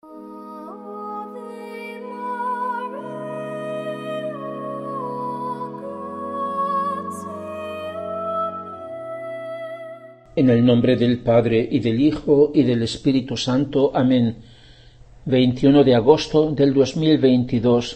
En el nombre del Padre, y del Hijo, y del Espíritu Santo. Amén. 21 de agosto del 2022.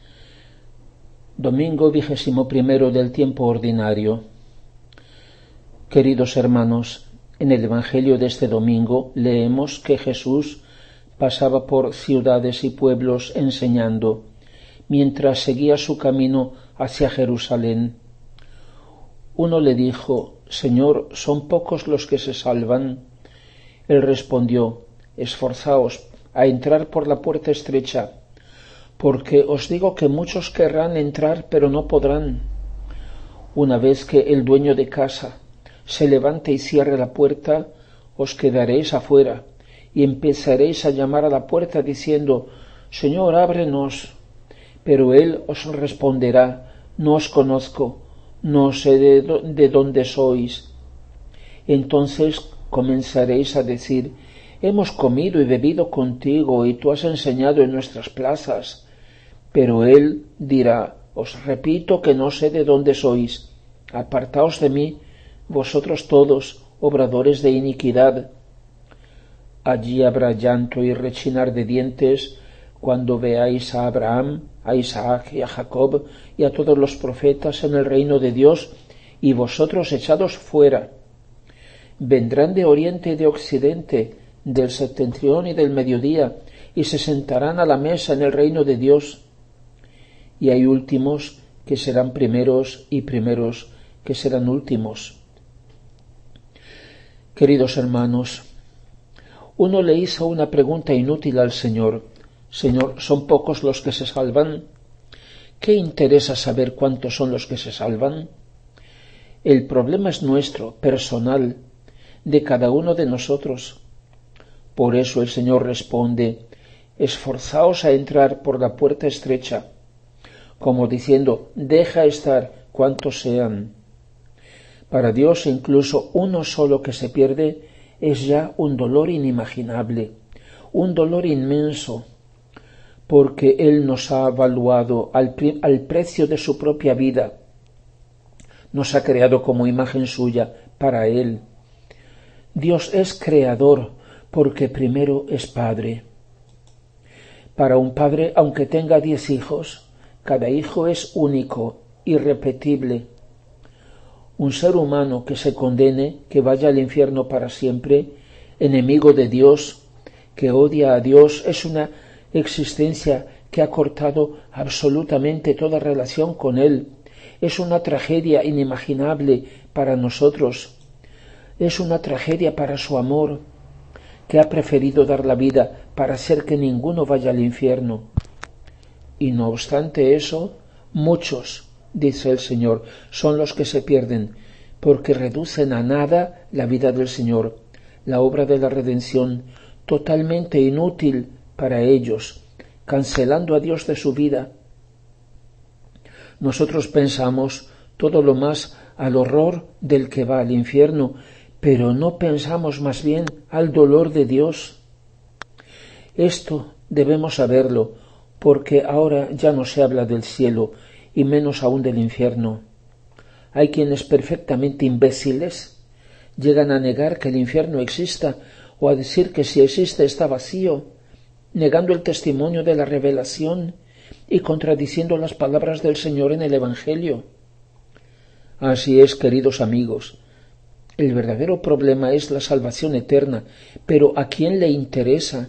Domingo 21 del tiempo ordinario. Queridos hermanos, en el Evangelio de este domingo leemos que Jesús pasaba por ciudades y pueblos enseñando, mientras seguía su camino hacia Jerusalén. Uno le dijo: Señor, ¿son pocos los que se salvan? Él respondió: Esforzaos a entrar por la puerta estrecha, porque os digo que muchos querrán entrar, pero no podrán. Una vez que el dueño de casa se levante y cierre la puerta, os quedaréis afuera y empezaréis a llamar a la puerta diciendo: Señor, ábrenos. Pero él os responderá: No os conozco, no sé de dónde sois. Entonces comenzaréis a decir: Hemos comido y bebido contigo, y tú has enseñado en nuestras plazas. Pero él dirá: Os repito que no sé de dónde sois. Apartaos de mí, vosotros todos, obradores de iniquidad. Allí habrá llanto y rechinar de dientes cuando veáis a Abraham, a Isaac y a Jacob y a todos los profetas en el reino de Dios, y vosotros echados fuera. Vendrán de oriente y de occidente, del septentrión y del mediodía, y se sentarán a la mesa en el reino de Dios. Y hay últimos que serán primeros, y primeros que serán últimos. Queridos hermanos, uno le hizo una pregunta inútil al Señor: Señor, ¿son pocos los que se salvan? ¿Qué interesa saber cuántos son los que se salvan? El problema es nuestro, personal, de cada uno de nosotros. Por eso el Señor responde: Esforzaos a entrar por la puerta estrecha, como diciendo: deja estar cuantos sean. Para Dios incluso uno solo que se pierde es ya un dolor inimaginable, un dolor inmenso, porque Él nos ha evaluado al precio de su propia vida. Nos ha creado como imagen suya para Él. Dios es creador porque primero es Padre. Para un padre, aunque tenga 10 hijos, cada hijo es único, irrepetible. Un ser humano que se condene, que vaya al infierno para siempre, enemigo de Dios, que odia a Dios, es una existencia que ha cortado absolutamente toda relación con Él. Es una tragedia inimaginable para nosotros. Es una tragedia para su amor, que ha preferido dar la vida para hacer que ninguno vaya al infierno. Y no obstante eso, muchos, dice el Señor, son los que se pierden, porque reducen a nada la vida del Señor, la obra de la redención, totalmente inútil para ellos, cancelando a Dios de su vida. Nosotros pensamos todo lo más al horror del que va al infierno, pero no pensamos más bien al dolor de Dios. Esto debemos saberlo, porque ahora ya no se habla del cielo, y menos aún del infierno. Hay quienes perfectamente imbéciles llegan a negar que el infierno exista, o a decir que si existe está vacío, negando el testimonio de la revelación y contradiciendo las palabras del Señor en el Evangelio. Así es, queridos amigos, el verdadero problema es la salvación eterna, pero ¿a quién le interesa?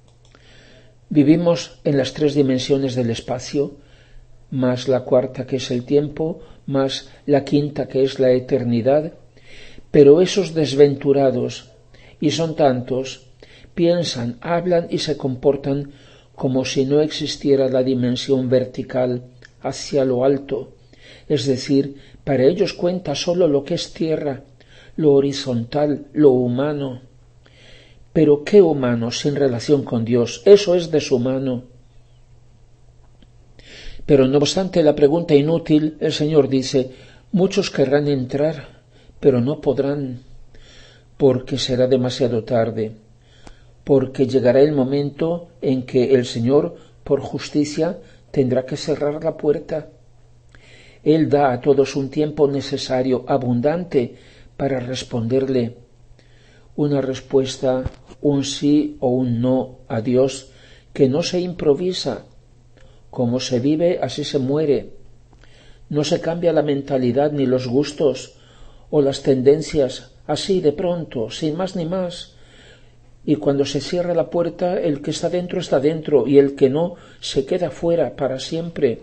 Vivimos en las 3 dimensiones del espacio, más la cuarta que es el tiempo, más la quinta que es la eternidad, pero esos desventurados, y son tantos, piensan, hablan y se comportan como si no existiera la dimensión vertical hacia lo alto, es decir, para ellos cuenta solo lo que es tierra, lo horizontal, lo humano. Pero ¿qué humano sin relación con Dios? Eso es deshumano. Pero no obstante la pregunta inútil, el Señor dice: muchos querrán entrar, pero no podrán, porque será demasiado tarde. porque llegará el momento en que el Señor, por justicia, tendrá que cerrar la puerta. Él da a todos un tiempo necesario, abundante, para responderle. Una respuesta, un sí o un no a Dios, que no se improvisa. Como se vive, así se muere. No se cambia la mentalidad ni los gustos o las tendencias, así de pronto, sin más ni más. Y cuando se cierra la puerta, el que está dentro y el que no se queda fuera para siempre.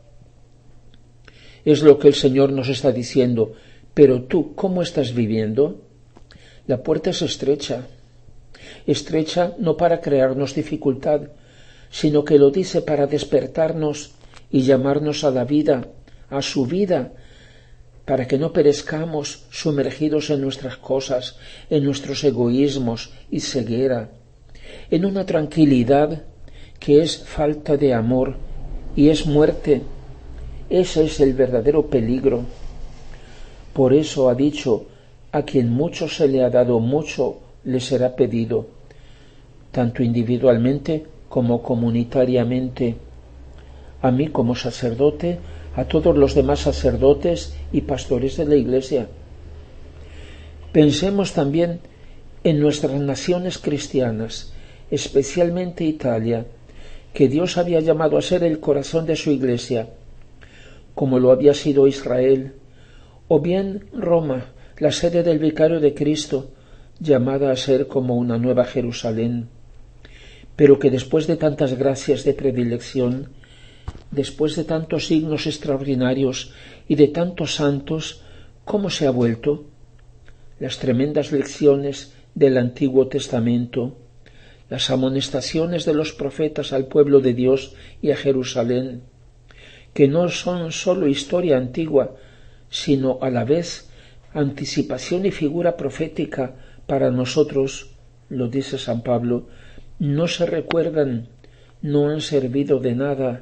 Es lo que el Señor nos está diciendo. Pero tú, ¿cómo estás viviendo? La puerta es estrecha. Estrecha no para crearnos dificultad, sino que lo dice para despertarnos y llamarnos a la vida, a su vida, para que no perezcamos sumergidos en nuestras cosas, en nuestros egoísmos y ceguera, en una tranquilidad que es falta de amor y es muerte. Ese es el verdadero peligro. Por eso ha dicho, a quien mucho se le ha dado, mucho le será pedido, tanto individualmente como comunitariamente. A mí como sacerdote, a todos los demás sacerdotes y pastores de la Iglesia. Pensemos también en nuestras naciones cristianas, especialmente Italia, que Dios había llamado a ser el corazón de su Iglesia, como lo había sido Israel, o bien Roma, la sede del Vicario de Cristo, llamada a ser como una nueva Jerusalén, pero que después de tantas gracias de predilección, después de tantos signos extraordinarios y de tantos santos, ¿cómo se ha vuelto? Las tremendas lecciones del Antiguo Testamento, las amonestaciones de los profetas al pueblo de Dios y a Jerusalén, que no son sólo historia antigua, sino a la vez anticipación y figura profética para nosotros, lo dice San Pablo, no se recuerdan, no han servido de nada.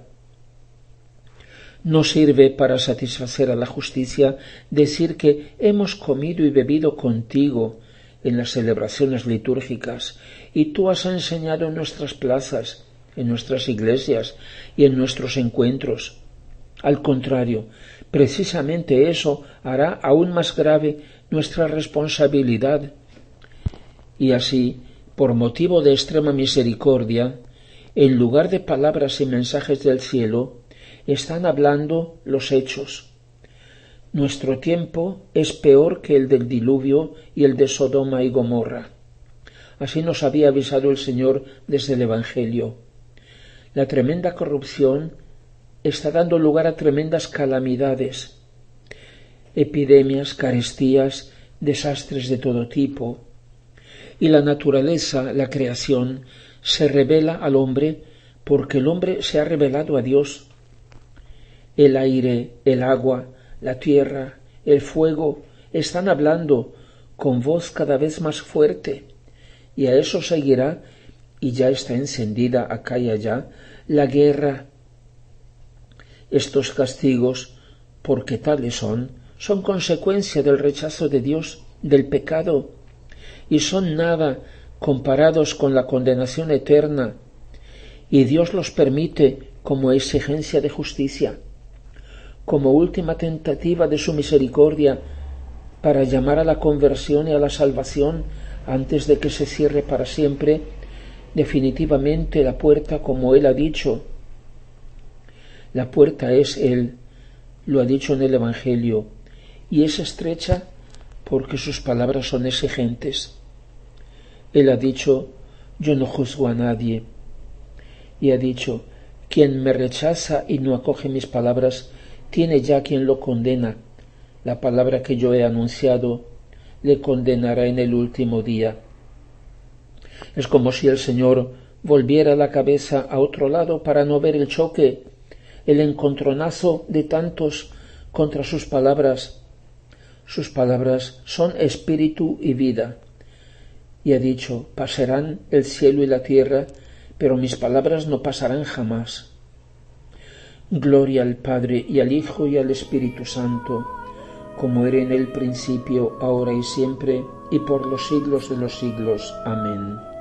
No sirve para satisfacer a la justicia decir que hemos comido y bebido contigo en las celebraciones litúrgicas y tú has enseñado en nuestras plazas, en nuestras iglesias y en nuestros encuentros. Al contrario, precisamente eso hará aún más grave nuestra responsabilidad. Y así, por motivo de extrema misericordia, en lugar de palabras y mensajes del cielo, están hablando los hechos. Nuestro tiempo es peor que el del diluvio y el de Sodoma y Gomorra. Así nos había avisado el Señor desde el Evangelio. La tremenda corrupción está dando lugar a tremendas calamidades, epidemias, carestías, desastres de todo tipo. Y la naturaleza, la creación, se revela al hombre porque el hombre se ha revelado a Dios. El aire, el agua, la tierra, el fuego están hablando con voz cada vez más fuerte, y a eso seguirá, y ya está encendida acá y allá, la guerra. Estos castigos, porque tales son consecuencia del rechazo de Dios, del pecado, y son nada comparados con la condenación eterna, y Dios los permite como exigencia de justicia, como última tentativa de su misericordia para llamar a la conversión y a la salvación antes de que se cierre para siempre definitivamente la puerta, como Él ha dicho. La puerta es Él, lo ha dicho en el Evangelio, y es estrecha porque sus palabras son exigentes. Él ha dicho, yo no juzgo a nadie, y ha dicho, quien me rechaza y no acoge mis palabras, tiene ya quien lo condena. La palabra que yo he anunciado le condenará en el último día. Es como si el Señor volviera la cabeza a otro lado para no ver el choque, el encontronazo de tantos contra sus palabras. Sus palabras son espíritu y vida. Y ha dicho, pasarán el cielo y la tierra, pero mis palabras no pasarán jamás. Gloria al Padre y al Hijo y al Espíritu Santo, como era en el principio, ahora y siempre, y por los siglos de los siglos. Amén.